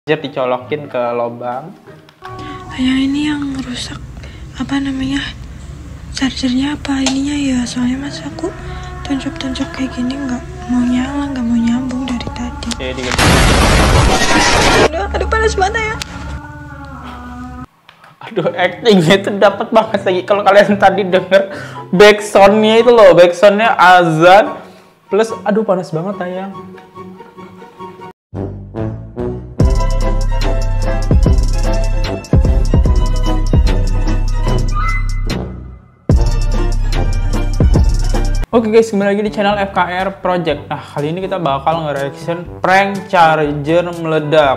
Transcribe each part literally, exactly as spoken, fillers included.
dicolokin ke lubang. Yang ini yang rusak apa namanya, chargernya apa ininya ya, soalnya mas aku tunjuk-tunjuk kayak gini nggak mau nyala, nggak mau nyambung dari tadi. Oke, diganti. Aduh, aduh panas banget ya. Aduh, actingnya itu dapat banget lagi. Kalau kalian tadi denger backsoundnya itu loh, backsoundnya azan plus aduh panas banget tayang. Oke guys, kembali lagi di channel F K R Project. Nah, kali ini kita bakal nge-reaction prank charger meledak.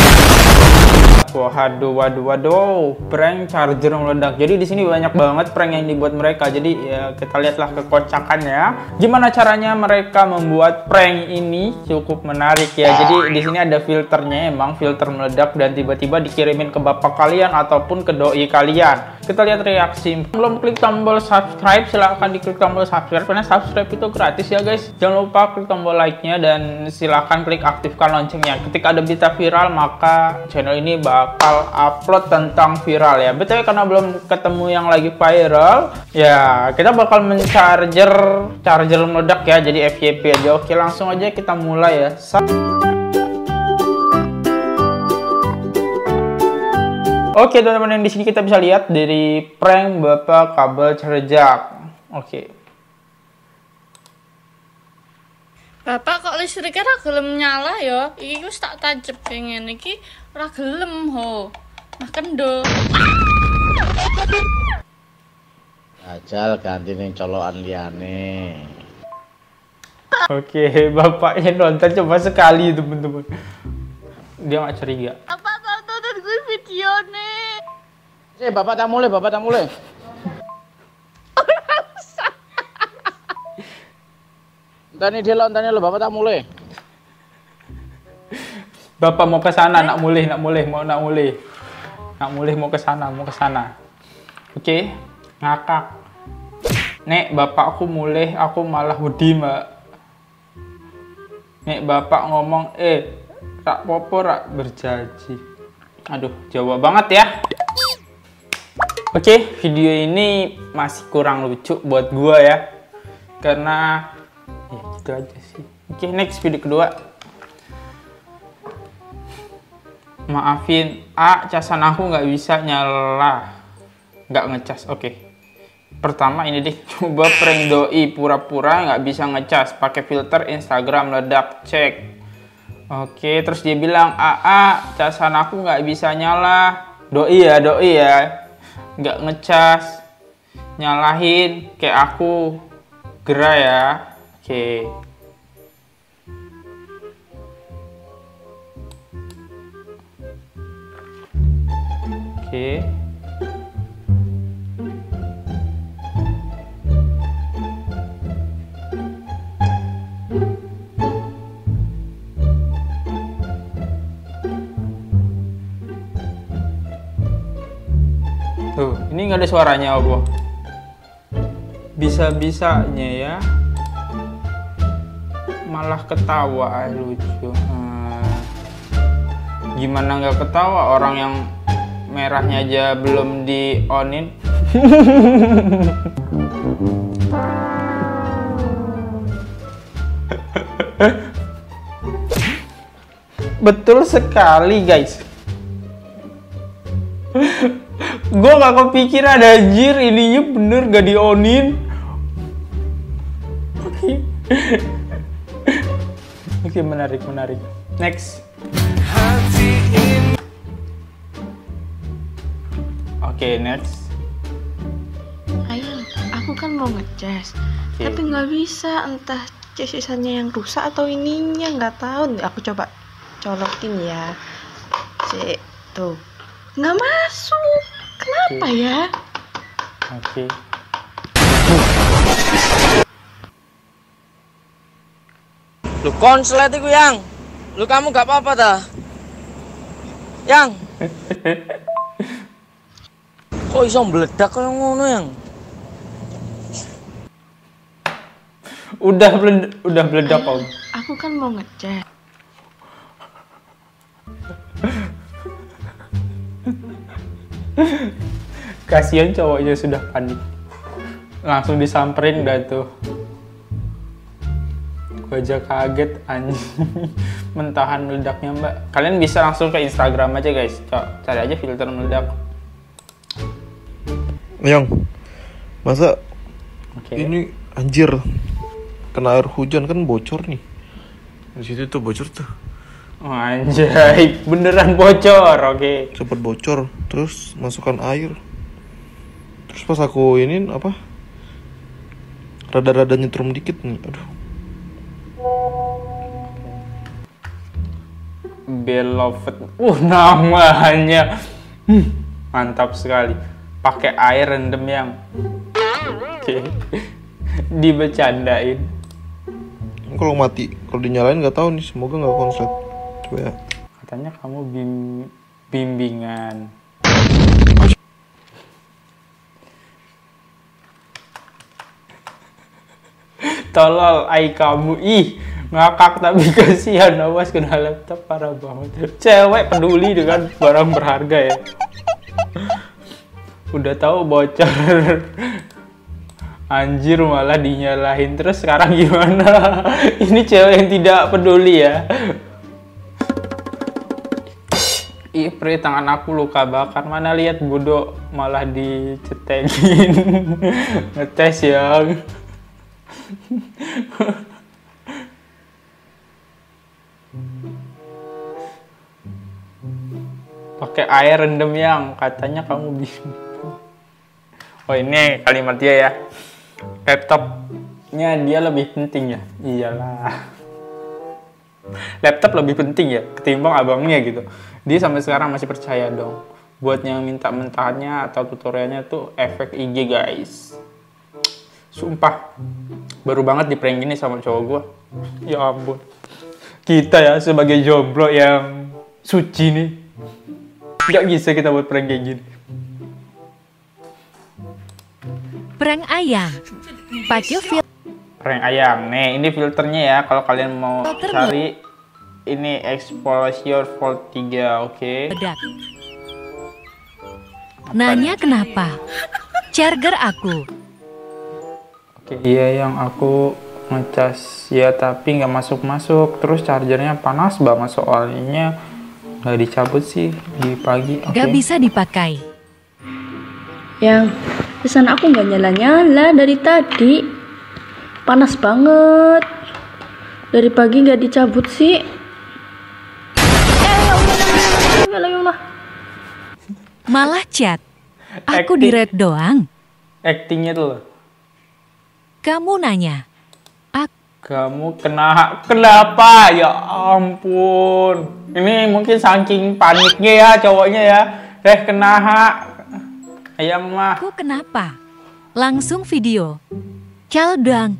Waduh, waduh, waduh, prank charger meledak. Jadi di sini banyak banget prank yang dibuat mereka. Jadi ya kita lihatlah kekocakannya. Gimana caranya mereka membuat prank ini cukup menarik ya. Jadi di sini ada filternya, emang filter meledak dan tiba-tiba dikirimin ke bapak kalian ataupun ke doi kalian. Kita lihat reaksi. Belum klik tombol subscribe, silahkan diklik tombol subscribe karena subscribe itu gratis ya guys. Jangan lupa klik tombol like-nya dan silahkan klik aktifkan loncengnya. Ketika ada berita viral maka channel ini bakal upload tentang viral ya. Betul, karena belum ketemu yang lagi viral ya, kita bakal mencharger charger meledak ya, jadi F Y P aja. Oke, langsung aja kita mulai ya. Oke teman-teman, yang di sini kita bisa lihat dari prank bapak kabel cerjak. Oke. Bapak kok listriknya ra gelem nyala ya? Iki wis tak tancep pengen iki ra gelem ho. Nah kendo. Ajal ganti ning colokan liyane. Oke, bapaknya nonton coba sekali teman-teman. Dia nggak curiga. Apa kau tonton gue video nih? Eh, bapak tak mulai, bapak tak mulai. Tani dia tani lo, bapak tak mulai. Bapak mau ke sana, nak mulai, nak mulai, mau nak mulai. Nak mulai mau ke sana, mau ke sana. Oke, ngakak. Nek, bapak aku mulai, aku malah wedi, Mbak. Nek, bapak ngomong, eh, rak popo rak berjanji. Aduh, Jawa banget ya. Oke, video ini masih kurang lucu buat gua ya. Karena ya gitu aja sih. Oke, next video kedua. Maafin, A, casan aku nggak bisa nyala. Nggak ngecas, oke. Pertama ini deh, coba prank doi pura-pura nggak bisa ngecas pakai filter Instagram meledak, cek. Oke, terus dia bilang, A, A, casan aku nggak bisa nyala. Doi ya, doi ya. Nggak ngecas. Nyalahin kayak aku. Gerah ya. Oke. Oke. Tuh, ini nggak ada suaranya apa? Bisa-bisanya ya. Malah ketawa, lucu. Hmm. Gimana nggak ketawa, orang yang merahnya aja belum di onin. Betul sekali guys. Gue gak kepikiran anjir, ininya bener gak di onin. Oke. Oke, menarik, menarik. Next. Oke, next. Ayo, aku kan mau ngecas, okay. Tapi nggak bisa, entah cesisannya yang rusak atau ininya nggak tahu. Aku coba colokin ya, cek tuh, nggak masuk. Kenapa okay. ya? Oke. Okay. Lu konslet iku yang, lu kamu gak apa-apa dah, yang. Kok iso meledak kayak ngono yang? Udah meledak, udah meledak om. Aku kan mau ngecek. Kasihan cowoknya sudah panik. Langsung disamperin dah tuh. Gue aja kaget anjing. Mentahan meledaknya mbak. Kalian bisa langsung ke Instagram aja guys. Cari aja filter meledak. Yang masa okay. Ini anjir kena air hujan kan bocor nih. Di situ tuh bocor tuh. Oh, anjay, beneran bocor. Oke. Okay. Cepet bocor, terus masukkan air. Terus pas aku ini apa? Rada-rada nyetrum dikit nih. Aduh. Beloved. Uh, namanya. Hmm, mantap sekali. Pakai air rendem yang. Oke. Okay. Dibecandain. Kalau mati, kalau dinyalain nggak tahu nih, semoga nggak konslet. Coba ya. Katanya kamu bim bimbingan. Tolol, ai kamu, ih ngakak tapi kasihan, awas kena laptop parah banget. Cewek peduli dengan barang berharga ya. Udah tahu bocor. Anjir malah dinyalahin terus sekarang gimana? Ini cewek yang tidak peduli ya. Ih, pri tangan aku luka bakar. Mana lihat bodoh malah dicetengin. Ngetes yang. Pakai air rendem yang katanya kamu bisa. Oh ini kalimat dia ya. Laptopnya dia lebih penting ya. Iyalah. Laptop lebih penting ya ketimbang abangnya gitu. Dia sampai sekarang masih percaya dong. Buat yang minta mentahannya atau tutorialnya tuh efek I G guys. Sumpah. Baru banget di prank gini sama cowok gua. Ya ampun. Kita ya sebagai jomblo yang suci nih. Gak bisa kita buat prank kayak gini. Prank ayam. Pakai filter. Prank ayam. Nih, ini filternya ya. Kalau kalian mau Filter cari ini exposure volt tiga, oke. Okay? Nanya kenapa? Charger aku. Oke, okay. Iya yang aku ngecas ya tapi nggak masuk-masuk. Terus chargernya panas banget soalnya nggak dicabut sih di pagi. Okay. Gak bisa dipakai. Yang pesan aku nggak nyala-nyala dari tadi. Panas banget. Dari pagi nggak dicabut sih. Eh, ya Allah, ya Allah, ya Allah. Malah chat. Aku di red doang. Actingnya tuh loh. Kamu nanya. Aku. Kamu kena kenapa? Ya ampun. Ini mungkin saking paniknya ya cowoknya ya. Eh kena ayam mah. Aku kenapa? Langsung video. Caldang.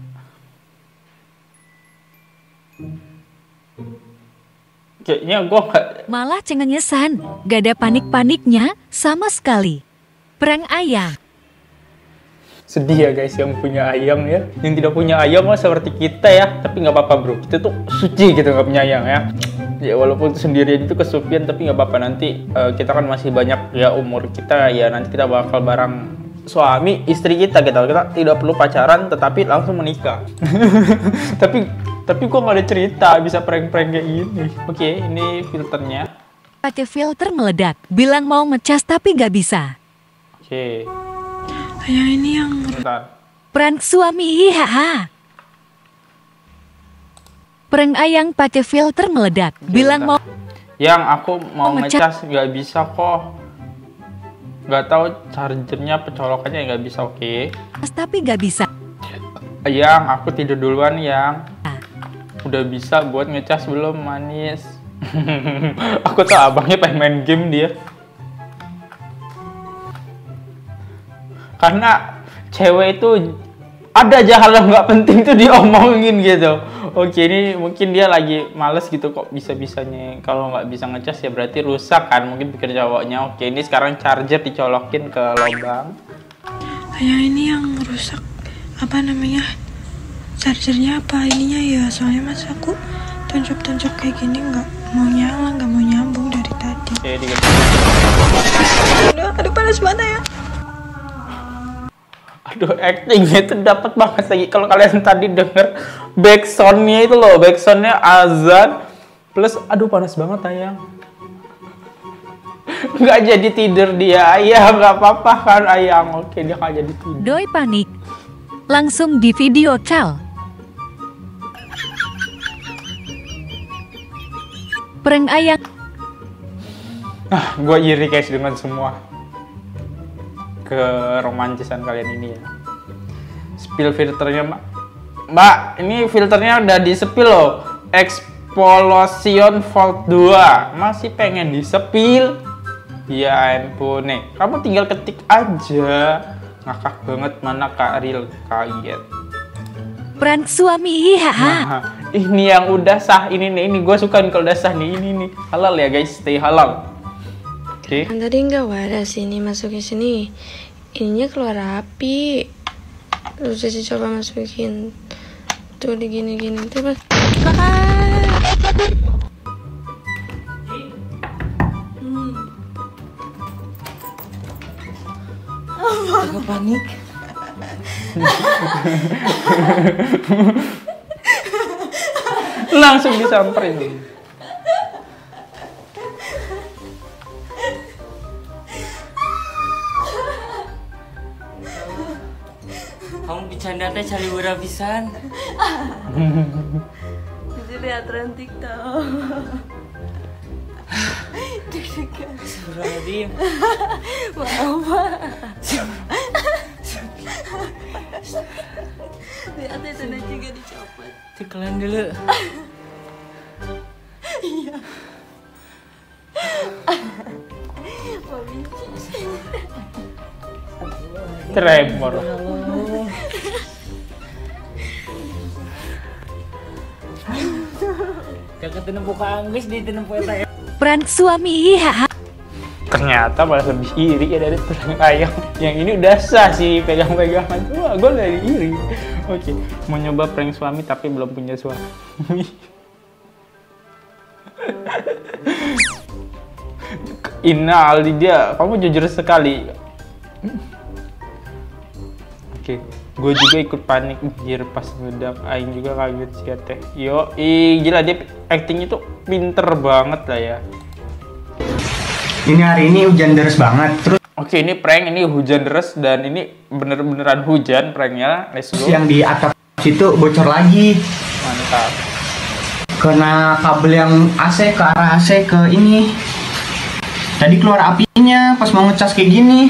Kayaknya gue gak... Malah cengengesan. Gak ada panik-paniknya sama sekali. Prank ayam. Sedih ya guys yang punya ayam ya. Yang tidak punya ayam mah seperti kita ya. Tapi nggak apa-apa bro. Kita tuh suci gitu nggak punya ayam ya. Ya walaupun sendirian itu kesepian tapi nggak apa-apa. Nanti uh, kita kan masih banyak ya umur kita ya. Nanti kita bakal bareng suami istri kita gitu. Kita tidak perlu pacaran tetapi langsung menikah. tapi tapi kok nggak ada cerita bisa prank-prank kayak gini. Oke ini filternya. Pakai filter meledak. Bilang mau ngecas tapi nggak bisa. Oke. Ayah ini yang Bentar. Prank suami hihaha. Prank ayang pakai filter meledak. Oke, Bilang bentar. mau. Yang aku mau Mau ngecas nggak bisa kok. Nggak tahu chargernya pecolokannya nggak bisa. Oke. Tapi nggak bisa. Yang aku tidur duluan yang. Udah bisa buat ngecas belum manis. Aku tuh abangnya pengen main game dia. Karena cewek itu ada aja hal yang nggak penting tuh diomongin gitu. Oke ini mungkin dia lagi males gitu kok bisa-bisanya kalau nggak bisa ngecas ya berarti rusak kan mungkin pikir cowoknya. Oke ini sekarang charger dicolokin ke lubang. Ayah ini yang rusak apa namanya chargernya apa ininya ya soalnya mas aku tonjok-tonjok kayak gini nggak mau nyala nggak mau nyambung dari tadi. Oke diganti. aduh, aduh panas mana ya. Aduh, actingnya itu dapat banget lagi. Kalau kalian tadi denger backsoundnya itu loh, backsoundnya azan plus aduh panas banget ayang. Nggak jadi tidur dia, ayang nggak apa-apa kan ayang. Oke, dia nggak jadi tidur. Doi panik. Langsung di video call. Prank ayang. Ah, gue iri guys dengan semua keromantisan kalian ini ya. Spill filternya mbak. Mbak, ini filternya udah di spill loh. Explosion Volt dua. Masih pengen di spill? Ya ampun nih. Kamu tinggal ketik aja. Ngakak banget mana Kak Ril, kaget. Prank suami hihaha. Nah, ini yang udah sah ini nih. Ini gue suka nih kalau udah sah nih. Ini nih. Halal ya guys, stay halal. Oke. Okay. Kan tadi nggak waras sini masukin sini, ininya keluar api. Terus jadi coba masukin tuh di gini-gini tuh mas. Agak panik. Langsung disamperin. Kamu bercanda teh cari murah pisan. Jadi lihat tren TikTok. Astagfirullahaladzim. Maaf pak. Lihat itu juga dicopot. Tikelan dulu. Iya. Tremor. Kakak tenempo Anggus di tenempo eta. Prank suami hihaha. Ternyata malah lebih iri ya dari prank ayam. Yang ini udah sah sih pegang-pegangan. Wah, gue dari iri. Oke, mau nyoba prank suami tapi belum punya suami. Ina Aldi dia, kamu jujur sekali. Oke, gue juga ikut panik anjir pas ngedak. Aing juga kaget sih ya teh. Yo, ih gila dia actingnya tuh pinter banget lah ya. Ini hari ini hujan deras banget. Terus Oke, ini prank, ini hujan deras dan ini bener-beneran hujan pranknya. Let's go. yang di atap situ bocor lagi. Mantap. Kena kabel yang A C ke arah A C ke ini. Tadi keluar apinya pas mau ngecas kayak gini.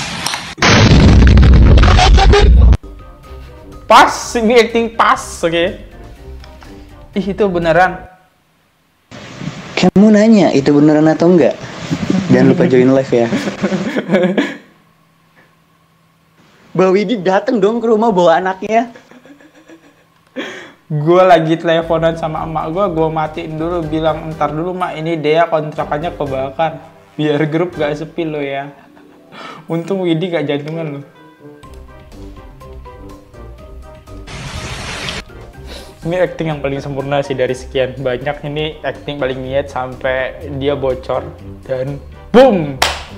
Pas, ini acting pas, oke. Okay? Ih, itu beneran. Kamu nanya itu beneran atau enggak? Jangan lupa join live ya. Mbak Widi dateng dong ke rumah bawa anaknya. Gue lagi teleponan sama emak gue, gue matiin dulu, bilang entar dulu mak, ini Dea kontrakannya kebakar. Biar grup gak sepi lo ya. Untung Widi gak jantungan lo. Ini acting yang paling sempurna sih dari sekian banyak. Ini acting paling niat sampai dia bocor dan boom.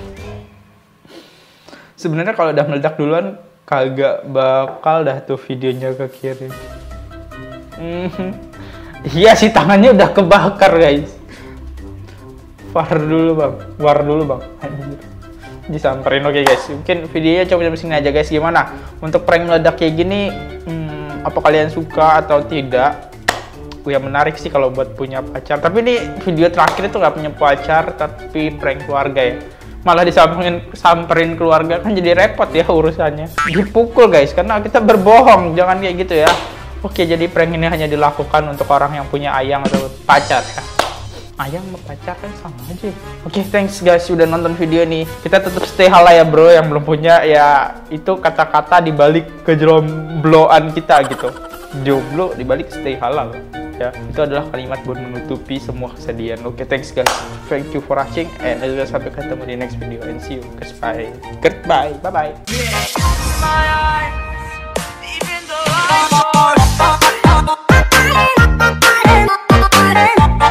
Sebenarnya kalau udah meledak duluan kagak bakal dah tuh videonya ke kiri. Hmm. Iya sih, tangannya udah kebakar guys. War dulu bang, war dulu bang. Anjir. Disamperin. Oke guys, mungkin videonya coba sampai sini aja guys. Gimana untuk prank meledak kayak gini? Hmm, apa kalian suka atau tidak? Ya menarik sih kalau buat punya pacar. Tapi ini video terakhir itu nggak punya pacar, tapi prank keluarga ya. Malah disamperin samperin keluarga, kan jadi repot ya urusannya. Dipukul guys, karena kita berbohong. Jangan kayak gitu ya. Oke, jadi prank ini hanya dilakukan untuk orang yang punya ayang atau pacar ya. Ayang sama pacar kan sama aja. Oke, thanks guys sudah nonton video ini. Kita tetap stay halal ya bro, yang belum punya ya itu kata-kata dibalik kejombloan kita gitu. Jomblo dibalik stay halal. Ya, itu adalah kalimat buat menutupi semua kesedihan. Oke, thanks guys. Thank you for watching and sampai ketemu di next video and see you guys. Bye. Goodbye. Bye bye.